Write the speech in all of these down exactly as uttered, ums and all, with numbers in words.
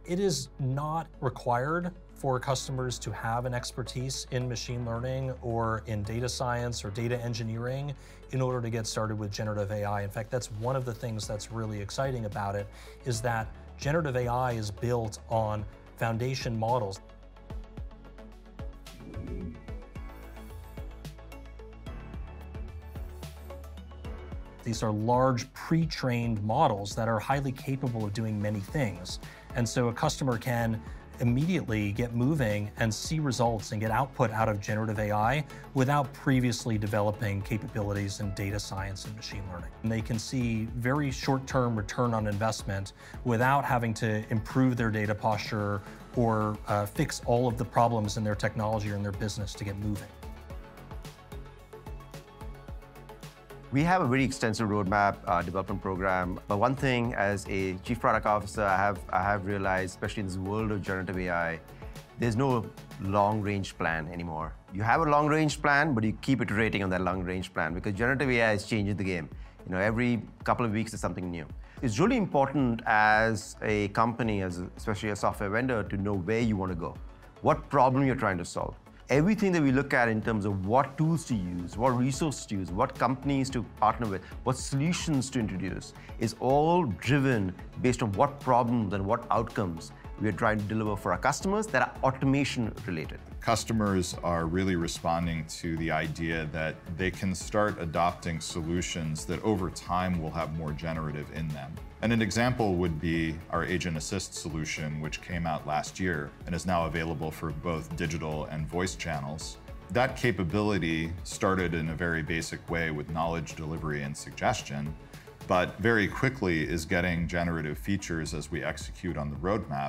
It is not required for customers to have an expertise in machine learning or in data science or data engineering in order to get started with generative A I. In fact, that's one of the things that's really exciting about it, is that generative A I is built on foundation models. These are large pre-trained models that are highly capable of doing many things. And so a customer can immediately get moving and see results and get output out of generative A I without previously developing capabilities in data science and machine learning. And they can see very short-term return on investment without having to improve their data posture or uh, fix all of the problems in their technology or in their business to get moving. We have a very extensive roadmap uh, development program. But one thing, as a chief product officer, I have, I have realized, especially in this world of generative A I, there's no long-range plan anymore. You have a long-range plan, but you keep iterating on that long-range plan because generative A I is changing the game. You know, every couple of weeks there's something new. It's really important as a company, as a, especially a software vendor, to know where you want to go, what problem you're trying to solve. Everything that we look at in terms of what tools to use, what resources to use, what companies to partner with, what solutions to introduce, is all driven based on what problems and what outcomes we are trying to deliver for our customers that are automation related. Customers are really responding to the idea that they can start adopting solutions that over time will have more generative in them. And an example would be our Agent Assist solution, which came out last year and is now available for both digital and voice channels. That capability started in a very basic way with knowledge delivery and suggestion, but very quickly is getting generative features as we execute on the roadmap.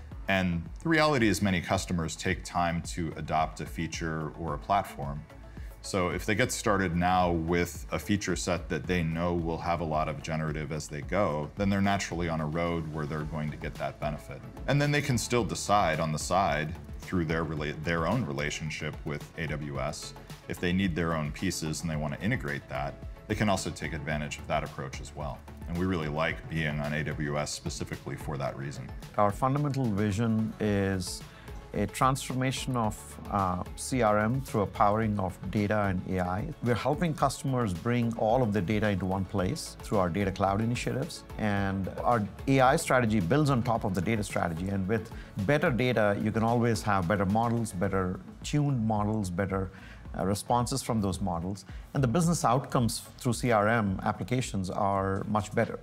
And the reality is many customers take time to adopt a feature or a platform. So if they get started now with a feature set that they know will have a lot of generative as they go, then they're naturally on a road where they're going to get that benefit. And then they can still decide on the side through their, their own relationship with A W S, if they need their own pieces and they want to integrate that, they can also take advantage of that approach as well. And we really like being on A W S specifically for that reason. Our fundamental vision is a transformation of uh, C R M through a powering of data and A I. We're helping customers bring all of the data into one place through our data cloud initiatives. And our A I strategy builds on top of the data strategy. And with better data, you can always have better models, better tuned models, better uh, responses from those models. And the business outcomes through C R M applications are much better.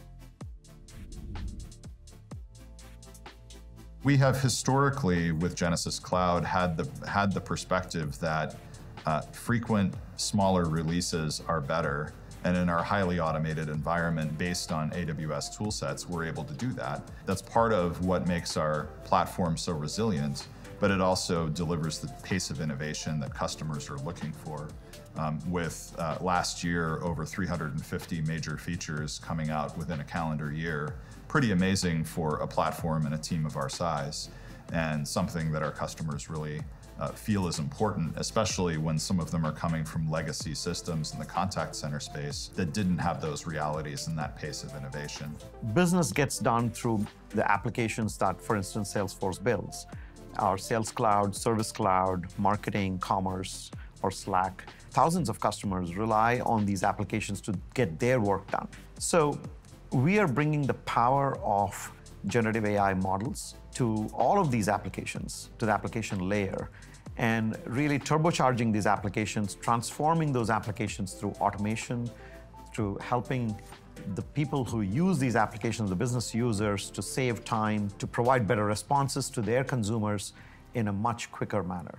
We have historically, with Genesys Cloud, had the, had the perspective that uh, frequent, smaller releases are better. And in our highly automated environment based on A W S toolsets, we're able to do that. That's part of what makes our platform so resilient, but it also delivers the pace of innovation that customers are looking for. Um, with uh, last year, over three hundred fifty major features coming out within a calendar year. Pretty amazing for a platform and a team of our size, and something that our customers really uh, feel is important, especially when some of them are coming from legacy systems in the contact center space that didn't have those realities and that pace of innovation. Business gets done through the applications that, for instance, Salesforce builds. Our Sales Cloud, Service Cloud, Marketing, Commerce, or Slack. Thousands of customers rely on these applications to get their work done. So we are bringing the power of generative A I models to all of these applications, to the application layer, and really turbocharging these applications, transforming those applications through automation, through helping the people who use these applications, the business users, to save time, to provide better responses to their consumers in a much quicker manner.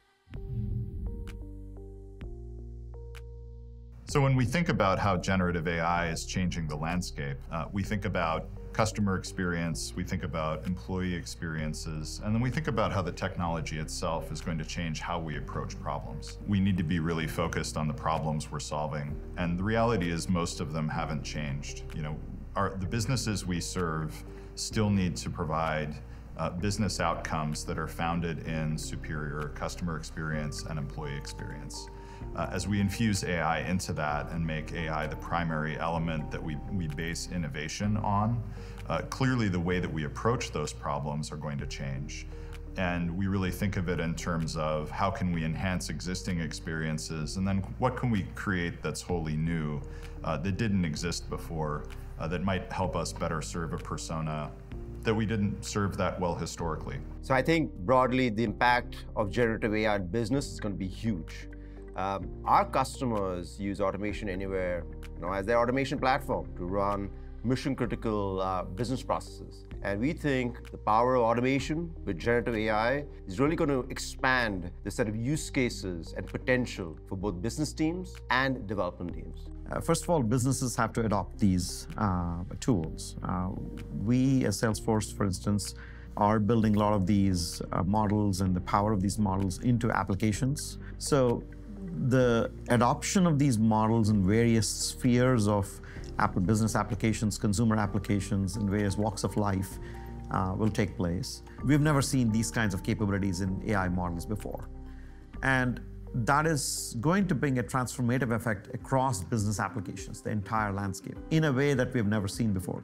So when we think about how generative A I is changing the landscape, uh, we think about customer experience, we think about employee experiences, and then we think about how the technology itself is going to change how we approach problems. We need to be really focused on the problems we're solving, and the reality is most of them haven't changed. You know, our, the businesses we serve still need to provide uh, business outcomes that are founded in superior customer experience and employee experience. Uh, as we infuse A I into that and make A I the primary element that we, we base innovation on, uh, clearly the way that we approach those problems are going to change. And we really think of it in terms of how can we enhance existing experiences, and then what can we create that's wholly new, uh, that didn't exist before, uh, that might help us better serve a persona that we didn't serve that well historically. So I think broadly the impact of generative A I in business is going to be huge. Um, our customers use Automation Anywhere, you know, as their automation platform to run mission-critical uh, business processes. And we think the power of automation with generative A I is really going to expand the set of use cases and potential for both business teams and development teams. Uh, first of all, businesses have to adopt these uh, tools. Uh, we, as Salesforce, for instance, are building a lot of these uh, models and the power of these models into applications. So the adoption of these models in various spheres of Apple business applications, consumer applications, in various walks of life uh, will take place. We've never seen these kinds of capabilities in A I models before. And that is going to bring a transformative effect across business applications, the entire landscape, in a way that we've never seen before.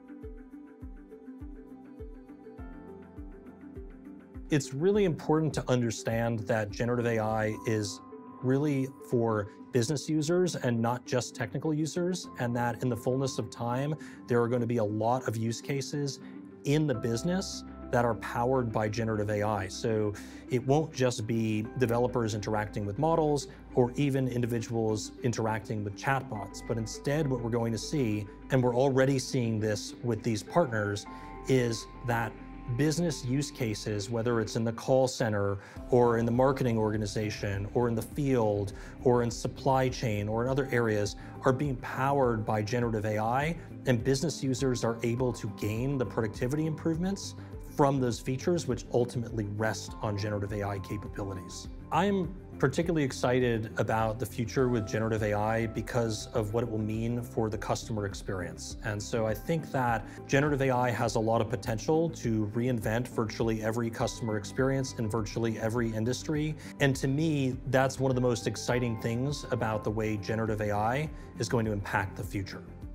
It's really important to understand that generative A I is really for business users and not just technical users, and that in the fullness of time, there are going to be a lot of use cases in the business that are powered by generative A I. So it won't just be developers interacting with models or even individuals interacting with chatbots, but instead what we're going to see, and we're already seeing this with these partners, is that business use cases, whether it's in the call center or in the marketing organization or in the field or in supply chain or in other areas, are being powered by generative A I, and business users are able to gain the productivity improvements from those features, which ultimately rest on generative A I capabilities. I'm particularly excited about the future with generative A I because of what it will mean for the customer experience. And so I think that generative A I has a lot of potential to reinvent virtually every customer experience in virtually every industry. And to me, that's one of the most exciting things about the way generative A I is going to impact the future.